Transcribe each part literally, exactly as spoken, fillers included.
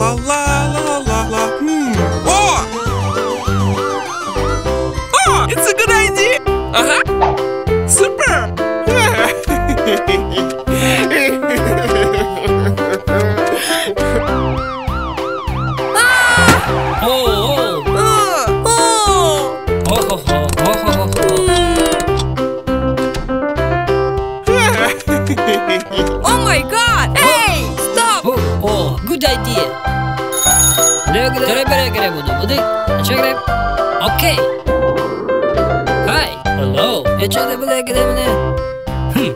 la la la la la. Hmm. Oh! Oh! It's a good idea! Uh-huh! Super! Oh, oh. Uh, oh! Oh, oh, oh, oh, oh. Oh my god! Hey! Stop! Oh, oh, good idea. Kere kere kere kere budu budu. Acha kere. Okay. Hi. Hello. Acha kere budu kere budu. Hmm.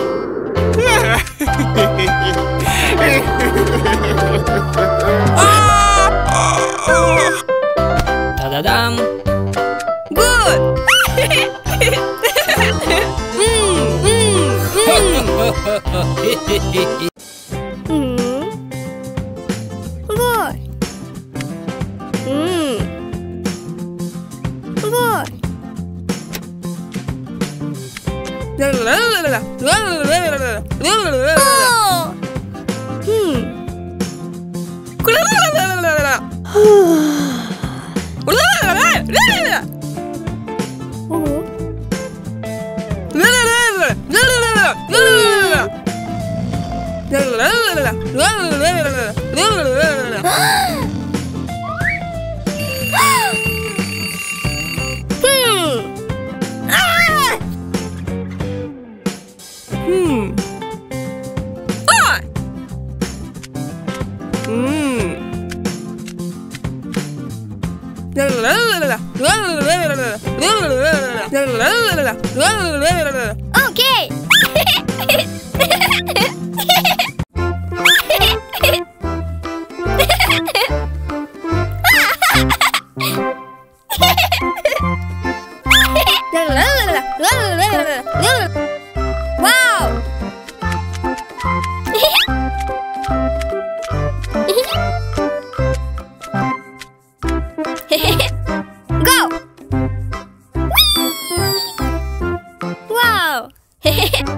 Da da dam. Good! mm, mm, mm. Mm. Good. Mm. Good. Oh. Hmm. Hmm. Ah. Hmm. Okay. Wow. Go. Wow.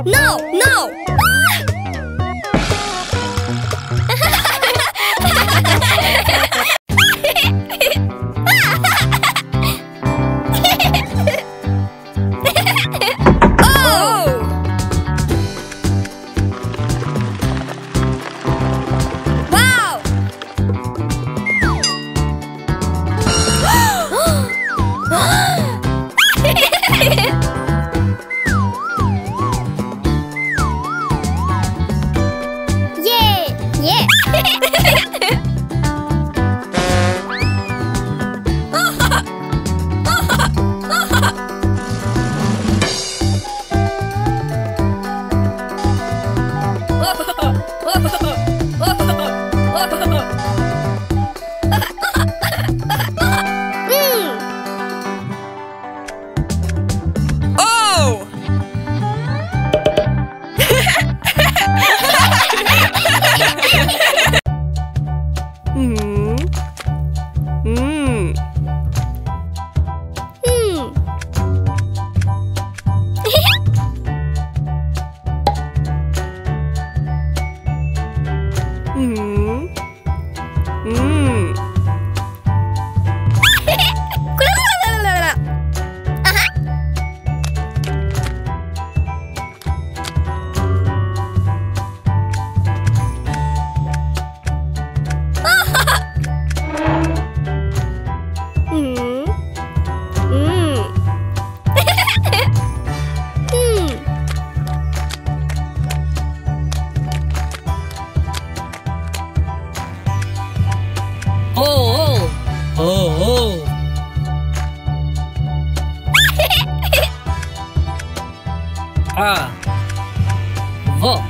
No, no. Ah. Wo.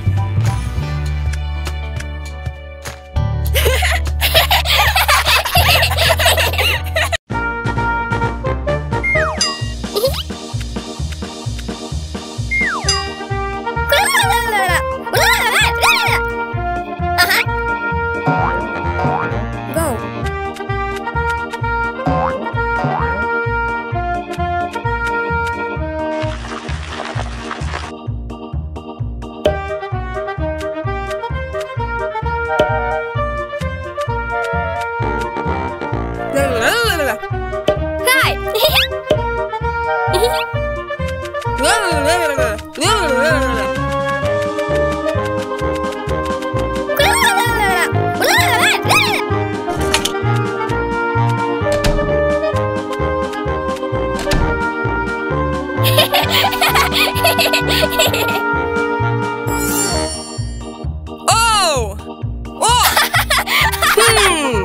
Oh! Oh! Hmm.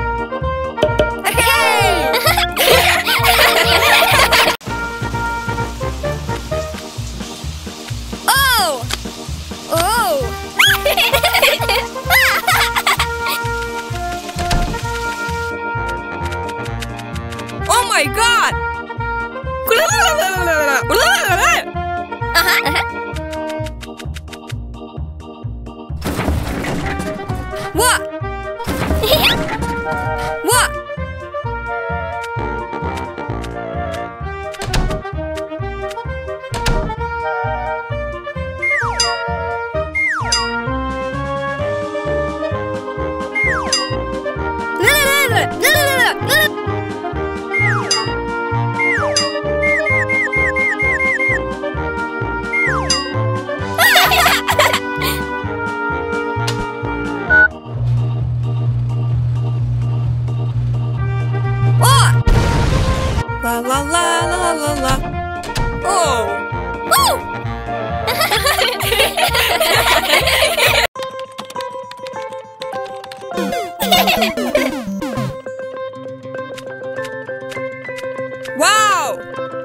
Oh! Oh! Oh my God! Uh-huh, uh-huh. What? What? La la la la la la. Oh. Woo! Wow.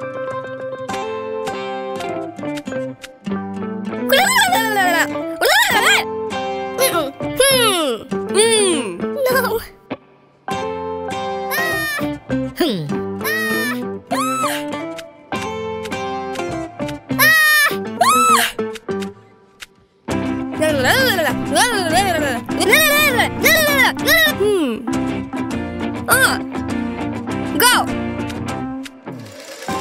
Hmm. Hmm. No. Hmm. Hmm. Uh. Go.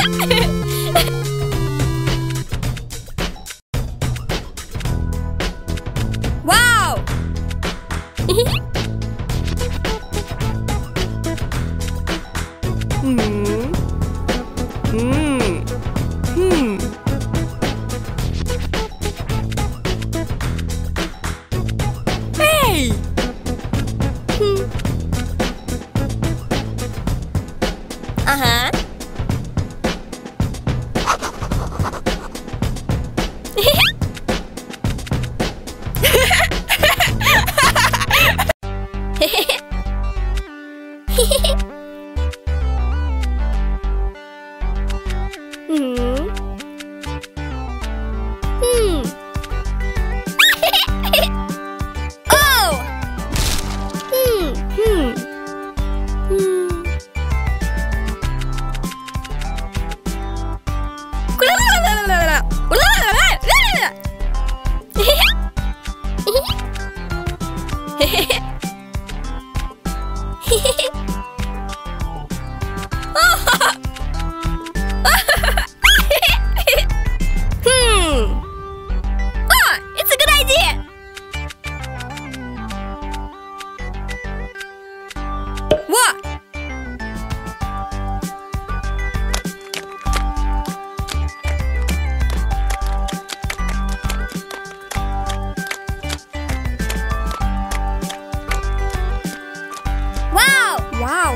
Wow! Hmm. Hmm. Hmm. Hey! Uh-huh. Hmm. Hmm. Oh! Hmm. Hmm. Hmm. Hmm. Ah, it's a good idea. What? Wow! Wow!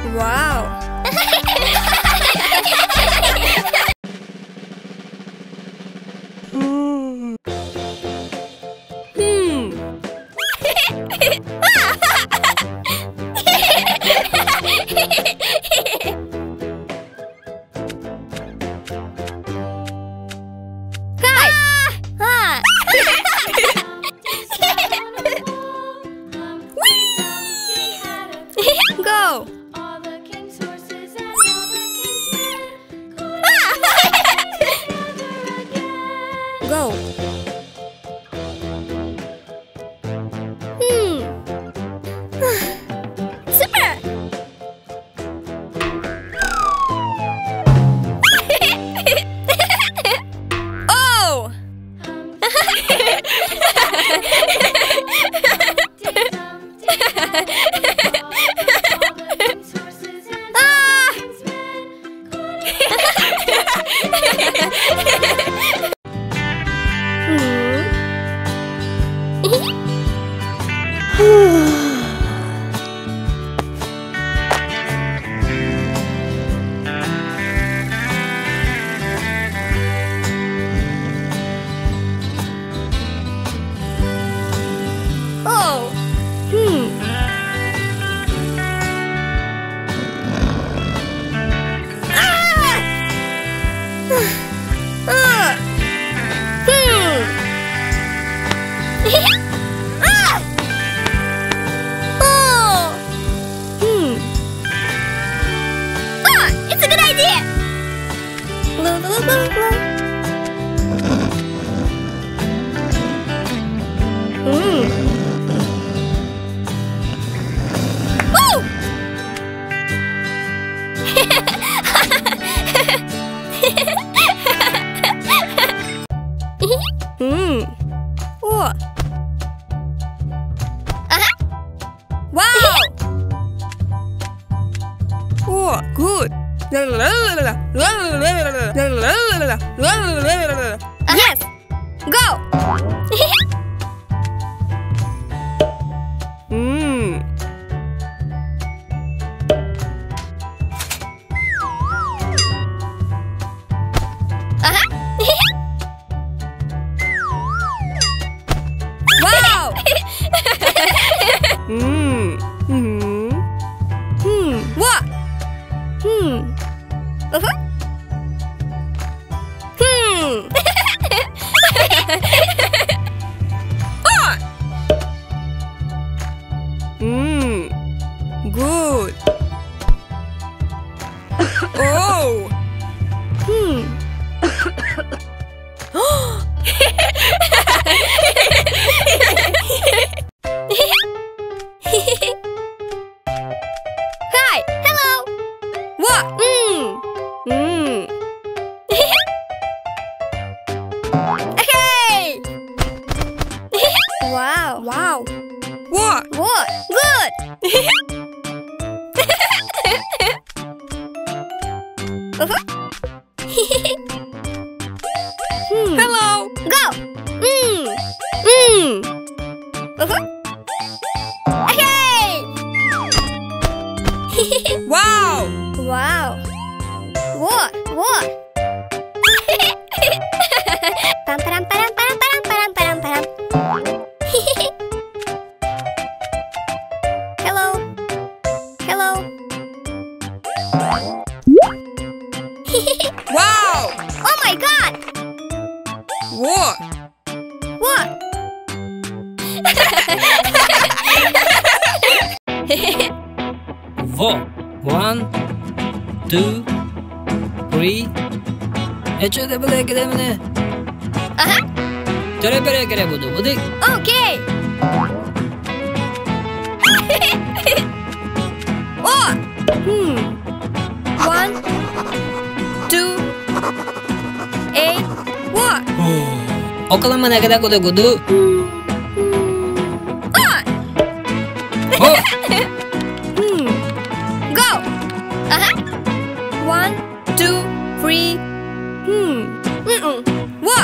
Wow! Hmm. Hmm. Hi! Ah! Go! All the king's horses and all the king's men never again. Go! Hmm. Super! Oh! All the king's horses and all Ah! the king's men Oh! Hmm. Ah! Ah! Hmm. Ah! Oh! Hmm. Ah! It's a good idea! Blah, blah, blah, blah. Hmm. Woo! Hmm. Oh. Uh-huh. Wow! Oh, good. Yes! Go! Hmm. Uh-huh. Wow! Hmm. Hmm. Hmm. What? Hmm. Uh-huh. Hmm. Ah! Hmm. Good. Oh. Hmm. Hi. Hello. What? Hmm. Hmm. Wow! Wow. What? What? Pam param param param param param param param. Hello. Hello. Wow! Oh my God. What? What? Four. One, two, three. E ce de bele gre mene. Aha. Tere bere gre budu budik. Okay. Oh. Hmm. One, two, eight. What? Okala mana gada gudu gudu. Ah. Oh. Hmm. Go. Uh-huh. One, two, three. Hmm. Mm-mm. What?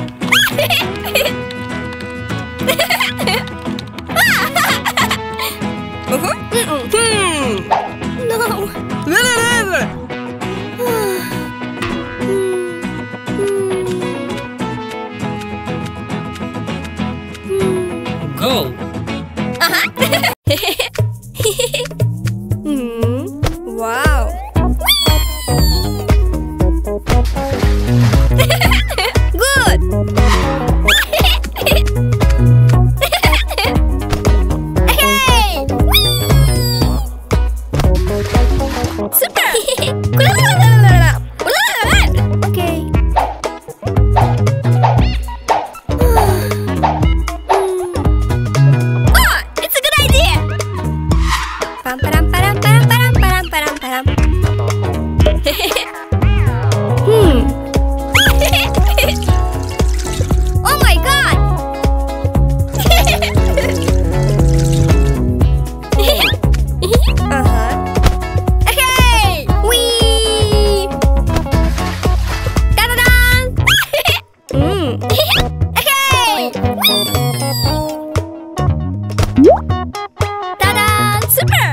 Uh-huh. Mm-mm. Hmm. No. La la la la. Go. Uh-huh. Hmm. Wow. Good. Hey. Super. Okay. Oh, it's a good idea. Pam param param param param param param param. Hmm. Oh my God. Uh-huh. Hey! Wee! Da-da-da! Mm. Hey! Ta-da! Super!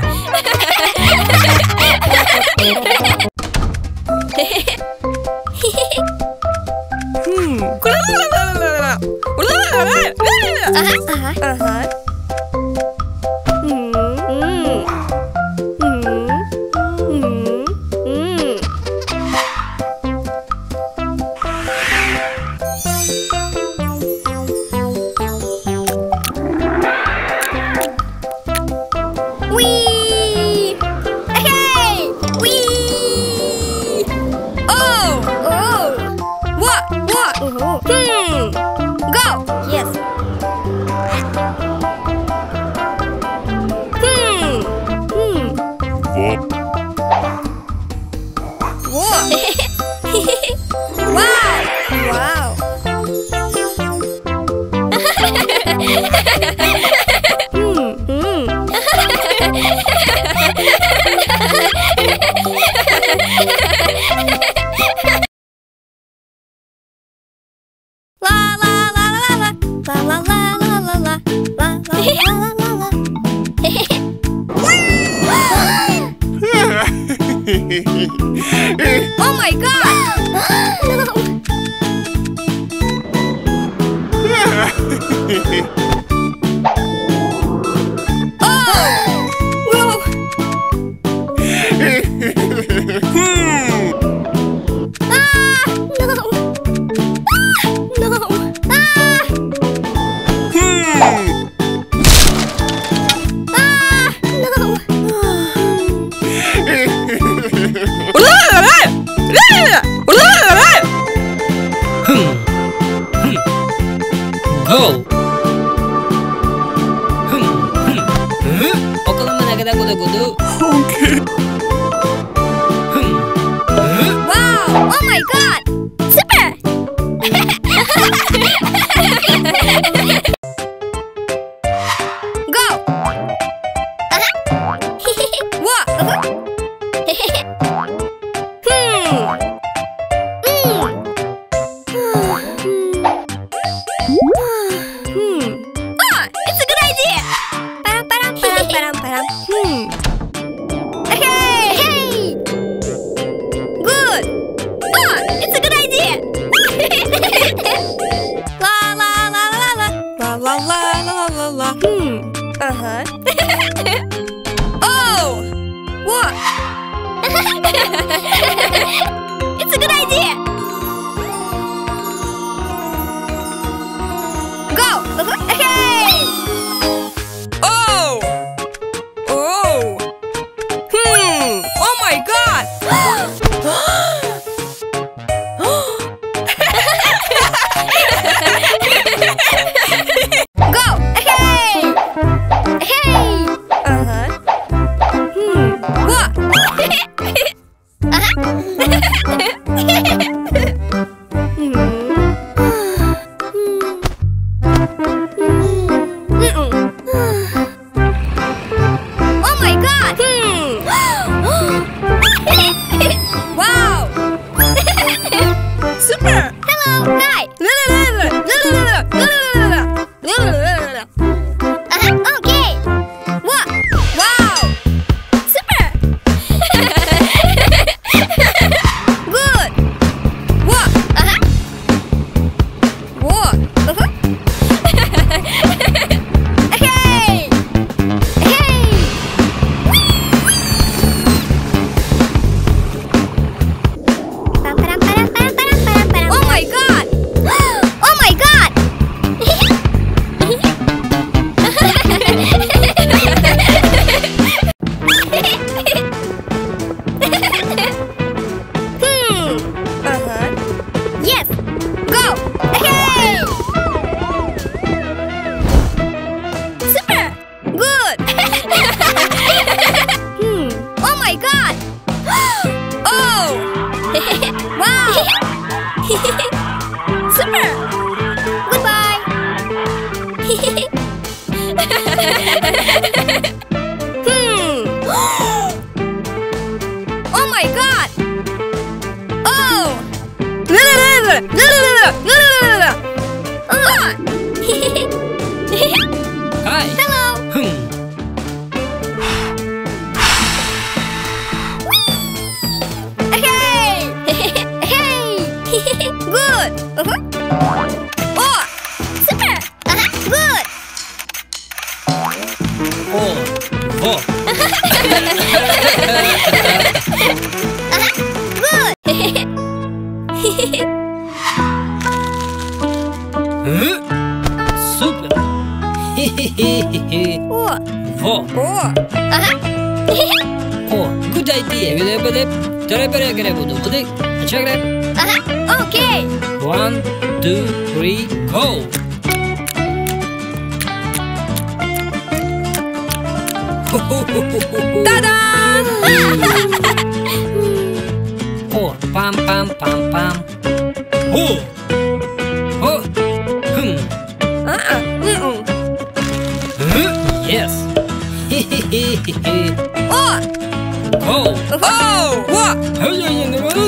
Hmm. La la la la la la. La la la la la. Uh-huh, uh-huh, uh-huh. Mm, mm. Mm, mm, mm. Wee! Hey! Wee! Oh! Oh! What? What? Hmm! Go! Yes. Hmm! Hmm! Whoa! Wow! Wow! Hmm! Hmm! La la la la la la la la la la la la la la la. Oh my God! Oh! Whoa! Hmm. Ah! No! Ah! No! Ah! Hmm. Ah! No! La la la la. La la la. Hmm. Hmm. Go. Hmm. Hmm. Hmm. Okala mana gada gudu gudu. Okay. Hmm. Hmm. Wow! Oh my God! Super! Go! Uh-huh. What? Uh-huh. Hmm. Hmm. Hmm. Oh, it's a good idea. Param param param param param. Hmm. Okay. What? It's a good idea. Go. Hey. Oh! Oh! Hmm! Oh my god! Go. Hey. Hey. Uh-huh. Hmm. What? Uh-huh. Oh my god! Wow! Super! Hello, hi. Uh-huh. Okay. What? Wow! Super. Good. What? Uh-huh. What? Uh-huh. Hey. Hey. Pam, param, param, param, param, param, param. Oh my god! Oh my god. Hmm. Uh-huh. Yes. Go. Hey. Super. Good. Hmm. Oh my god. Oh! Wow. Super. Goodbye. Hmm! Oh my god! Oh! Hi. Hello. Hmm. Hey. Hey. Good! Uh-huh. Oh! Super. Uh-huh. Good. Oh. Oh. Good. Huh? Super. Oh! Во. Oh! Uh-huh. О, good idea. Gre bere, tere bere gre budu. Budu. Acha gre. Uh-huh. Okay. One, two, three, go. Ta-da! Oh, pam pam pam pam. Oh. Oh. Hmm. Uh-uh. Mm-mm. Huh? Yes. Oh! Go. Oh! What? Hey, hey, hey, hey.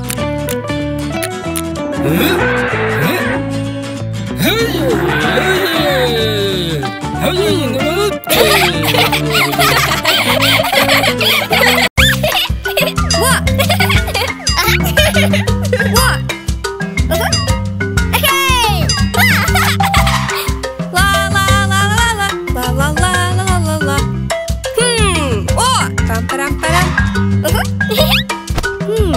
Huh? Huh? Hey, hey, hey. Hey, hey, hey. What? What? Uh-huh. Hey. La la la la la la la la la la la. Hmm. Oh! Pam param param. Uh-huh. Hmm.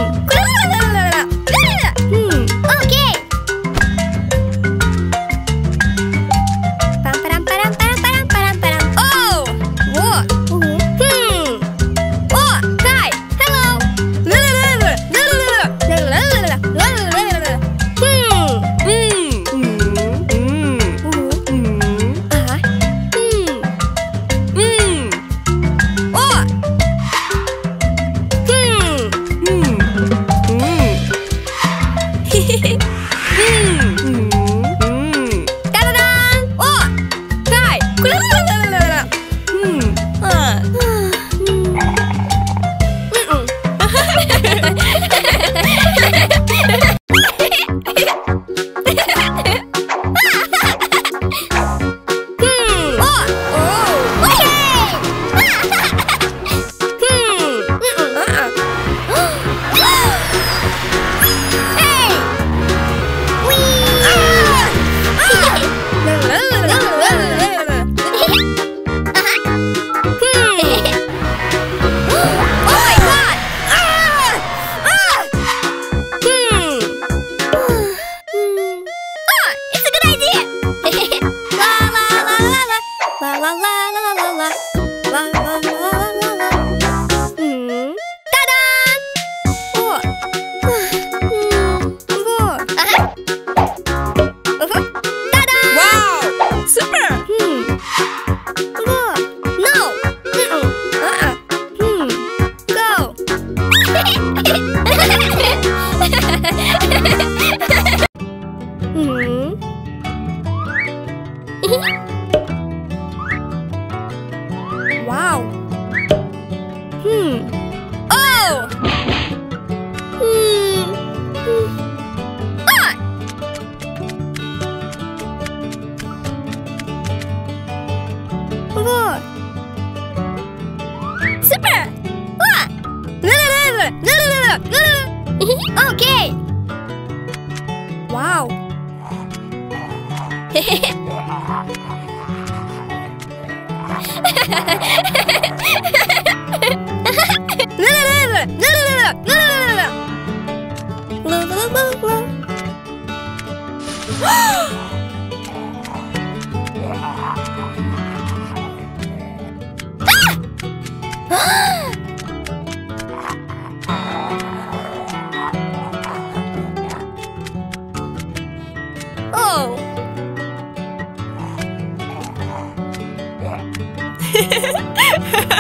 Hmm. Okay. Pam, param, param, param, param, param, param. Oh! What? Hmm. Oh, hi. Hello. La la la la la la la la la la la la la. Hmm. Hmm. Hmm. Hmm. Uh-huh. Hmm. Hmm. Oh! Hmm. Oh! Hmm. Ah! Four. Super! Ah! Okay! Wow! Oh!